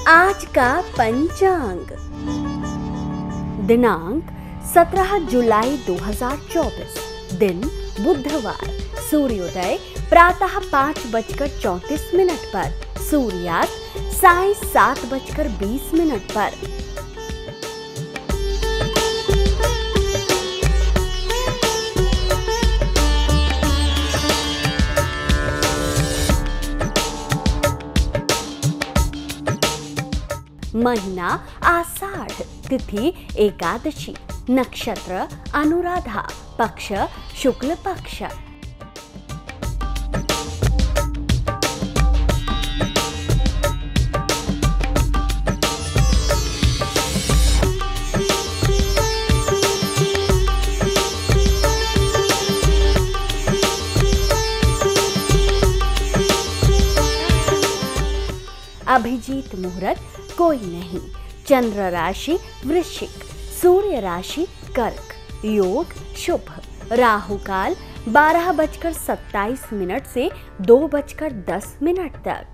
आज का पंचांग। दिनांक 17 जुलाई 2024, दिन बुधवार। सूर्योदय प्रातः 5:34 पर, सूर्यास्त साय 7:20 पर। महीना आषाढ़, तिथि एकादशी, नक्षत्र अनुराधा, पक्ष शुक्ल पक्ष। अभिजीत मुहूर्त कोई नहीं। चंद्र राशि वृश्चिक, सूर्य राशि कर्क, योग शुभ, राहु काल 12:27 से 2:10 तक।